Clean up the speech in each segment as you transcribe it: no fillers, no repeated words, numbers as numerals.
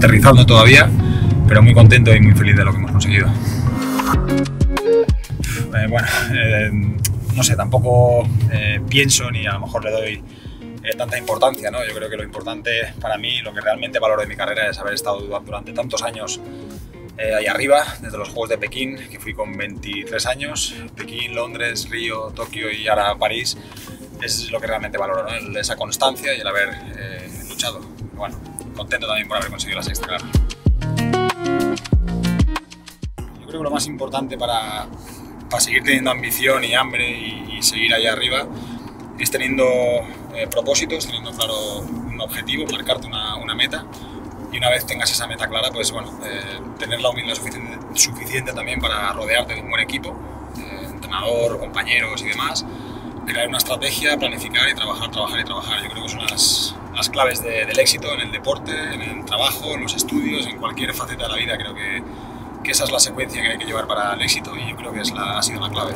aterrizando todavía, pero muy contento y muy feliz de lo que hemos conseguido. No sé, tampoco pienso ni a lo mejor le doy tanta importancia, ¿no? Yo creo que lo importante para mí, lo que realmente valoro de mi carrera es haber estado durante tantos años ahí arriba, desde los Juegos de Pekín, que fui con 23 años, Pekín, Londres, Río, Tokio y ahora París. Es lo que realmente valoro, ¿no? Esa constancia y el haber luchado. Bueno, contento también por haber conseguido la sexta, claro. Yo creo que lo más importante para seguir teniendo ambición y hambre y seguir ahí arriba es teniendo propósitos, teniendo claro un objetivo, marcarte una meta, y una vez tengas esa meta clara, pues bueno, tener la humildad suficiente también para rodearte de un buen equipo, entrenador, compañeros y demás, crear una estrategia, planificar y trabajar. Yo creo que son las claves del éxito en el deporte, en el trabajo, en los estudios, en cualquier faceta de la vida. Creo que esa es la secuencia que hay que llevar para el éxito y yo creo que ha sido la clave.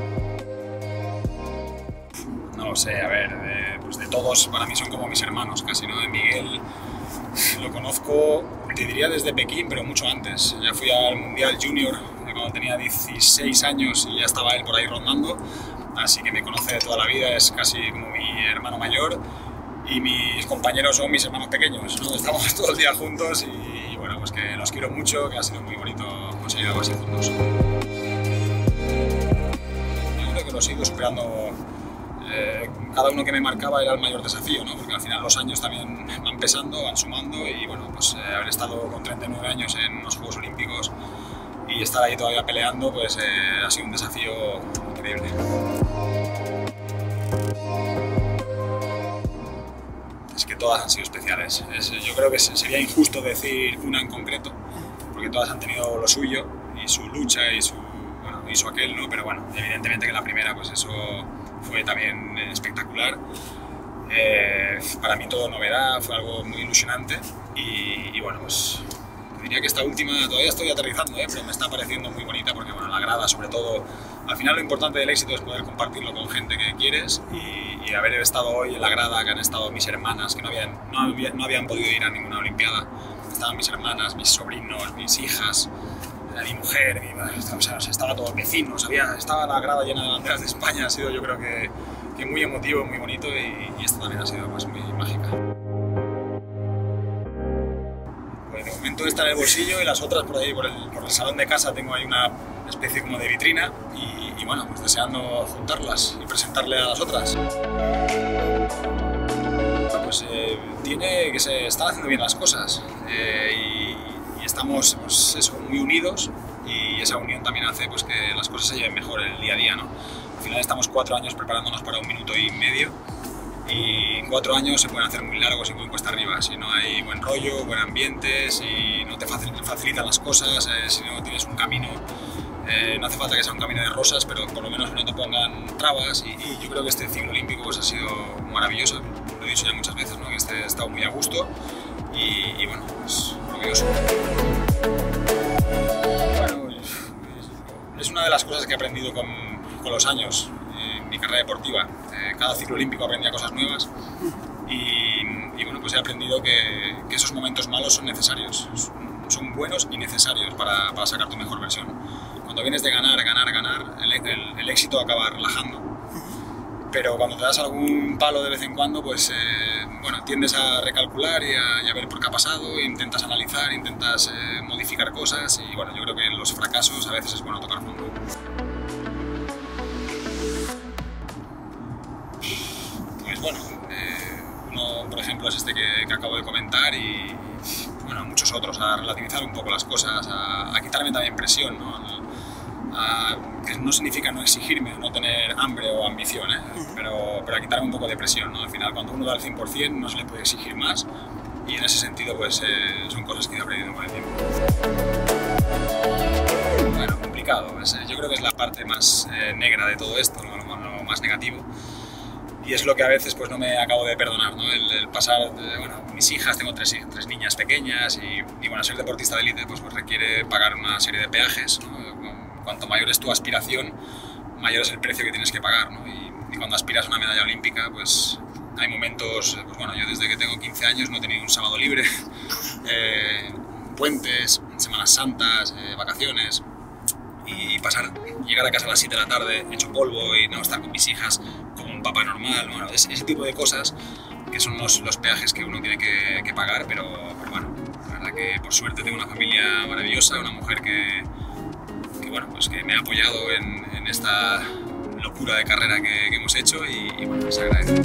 No lo sé, a ver, pues de todos para mí son como mis hermanos casi, ¿no? De Miguel lo conozco, te diría desde Pekín, pero mucho antes. Ya fui al Mundial Junior cuando tenía 16 años y ya estaba él por ahí rondando, así que me conoce de toda la vida, es casi como mi hermano mayor, y mis compañeros son mis hermanos pequeños, ¿no? Estamos todo el día juntos y bueno, pues que los quiero mucho, que ha sido muy bonito conseguir algo así juntos. Yo creo que lo sigo superando. Cada uno que me marcaba era el mayor desafío, ¿no? Porque al final los años también van pesando, van sumando y bueno, pues haber estado con 39 años en los Juegos Olímpicos y estar ahí todavía peleando, pues ha sido un desafío increíble. Es que todas han sido especiales. Yo creo que sería injusto decir una en concreto, porque todas han tenido lo suyo y su lucha y su aquel, ¿no? Pero bueno, evidentemente que la primera, pues eso fue también espectacular. Para mí todo novedad, fue algo muy ilusionante y bueno, pues diría que esta última todavía estoy aterrizando, pero me está pareciendo muy bonita porque bueno, la grada sobre todo, al final lo importante del éxito es poder compartirlo con gente que quieres y haber estado hoy en la grada, que han estado mis hermanas, que no habían podido ir a ninguna olimpiada, estaban mis hermanas, mis sobrinos, mis hijas, mi mujer, o sea, estaba todos vecinos, estaba la grada llena de banderas de España. Ha sido yo creo que muy emotivo, muy bonito y esta también ha sido pues, muy mágica. Pues de momento está en el bolsillo y las otras por ahí, por el salón de casa tengo ahí una especie como de vitrina y bueno, pues deseando juntarlas y presentarle a las otras. Pues tiene que se están haciendo bien las cosas y estamos pues eso, muy unidos y esa unión también hace pues, que las cosas se lleven mejor el día a día, ¿no? Al final estamos 4 años preparándonos para 1 minuto y medio y en 4 años se pueden hacer muy largos y muy cuesta arriba si no hay buen rollo, buen ambiente, si no te facilitan las cosas, si no tienes un camino. No hace falta que sea un camino de rosas, pero por lo menos no te pongan trabas y yo creo que este ciclo olímpico pues, ha sido maravilloso. Lo he dicho ya muchas veces, ¿no? Que he estado muy a gusto y bueno, pues orgulloso. Bueno, es una de las cosas que he aprendido con los años en mi carrera deportiva. Cada ciclo olímpico aprendía cosas nuevas y bueno, pues he aprendido que esos momentos malos son necesarios, son buenos y necesarios para sacar tu mejor versión. Cuando vienes de ganar, el éxito acaba relajando. Pero cuando te das algún palo de vez en cuando, pues bueno, tiendes a recalcular y a ver por qué ha pasado, intentas analizar, intentas modificar cosas y bueno, yo creo que en los fracasos a veces es bueno tocar fondo. Pues bueno, uno por ejemplo es este que acabo de comentar y bueno, muchos otros, a relativizar un poco las cosas, a quitarme también presión, ¿no? Que no significa no exigirme, no tener hambre o ambición, pero a quitarme un poco de presión, ¿no? Al final, cuando uno da al 100% no se le puede exigir más y en ese sentido pues, son cosas que he aprendido con el tiempo. Bueno, complicado, yo creo que es la parte más negra de todo esto, ¿no? Lo más negativo. Y es lo que a veces pues, no me acabo de perdonar, ¿no? El pasar, bueno, mis hijas, tengo tres niñas pequeñas y bueno, ser deportista de élite pues requiere pagar una serie de peajes, ¿no? Cuanto mayor es tu aspiración, mayor es el precio que tienes que pagar, ¿no? Y cuando aspiras a una medalla olímpica, pues hay momentos, pues bueno, yo desde que tengo 15 años no he tenido un sábado libre, puentes, Semanas Santas, vacaciones, y llegar a casa a las 7 de la tarde hecho polvo y no estar con mis hijas como un papá normal. Bueno, ese tipo de cosas que son los peajes que uno tiene que pagar, pero bueno, la verdad que por suerte tengo una familia maravillosa, una mujer que bueno, pues que me ha apoyado en esta locura de carrera que hemos hecho y bueno, se agradece.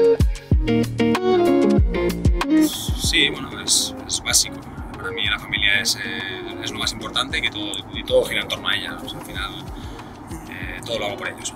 Sí, bueno, es básico. Para mí la familia es lo más importante y todo gira en torno a ella. O sea, al final todo lo hago por ellos.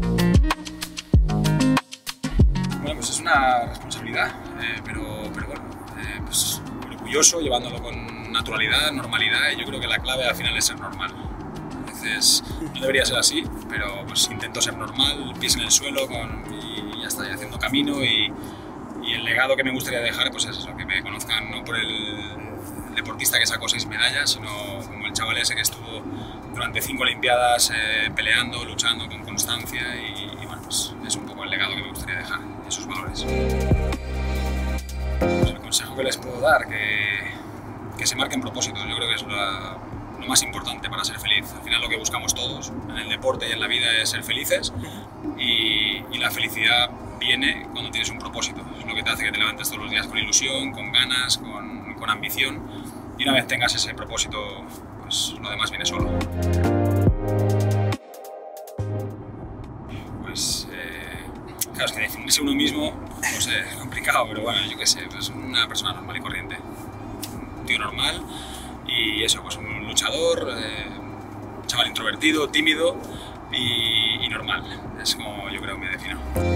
Bueno, pues es una responsabilidad, pero bueno, pues orgulloso, llevándolo con naturalidad, normalidad, y yo creo que la clave al final es ser normal. A veces no debería ser así, pero pues intento ser normal, pies en el suelo y ya está, y haciendo camino, y el legado que me gustaría dejar pues es eso, que me conozcan no por el deportista que sacó 6 medallas, sino como el chaval ese que estuvo durante 5 Olimpiadas peleando, luchando con constancia, y bueno, pues es un poco el legado que me gustaría dejar, esos valores. Pues el consejo que les puedo dar, que se marquen propósitos. Yo creo que es lo más importante para ser feliz. Al final lo que buscamos todos en el deporte y en la vida es ser felices, y la felicidad viene cuando tienes un propósito. Es lo que te hace que te levantes todos los días con ilusión, con ganas, con ambición, y una vez tengas ese propósito, pues lo demás viene solo. Pues claro, es que definirse uno mismo, no sé, es complicado, pero bueno, yo qué sé, pues una persona normal y corriente, un tío normal, y eso, pues un luchador, un chaval introvertido, tímido y normal. Es como yo creo que me defino.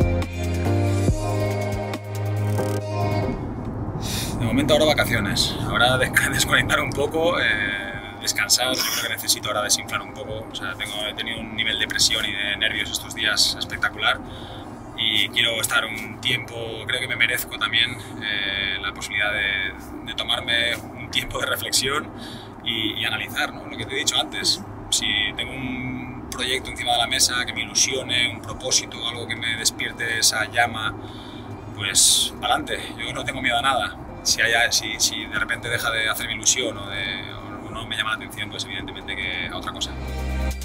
De momento ahora vacaciones, ahora desconectar un poco, descansar. Yo creo que necesito ahora desinflar un poco. O sea, he tenido un nivel de presión y de nervios estos días espectacular, y quiero estar un tiempo, creo que me merezco también la posibilidad de tomarme un tiempo de reflexión y analizar, ¿no? Lo que te he dicho antes. Si tengo un proyecto encima de la mesa que me ilusione, un propósito, algo que me despierte esa llama, pues para adelante. Yo no tengo miedo a nada. Si de repente deja de hacerme ilusión o no me llama la atención, pues evidentemente que a otra cosa.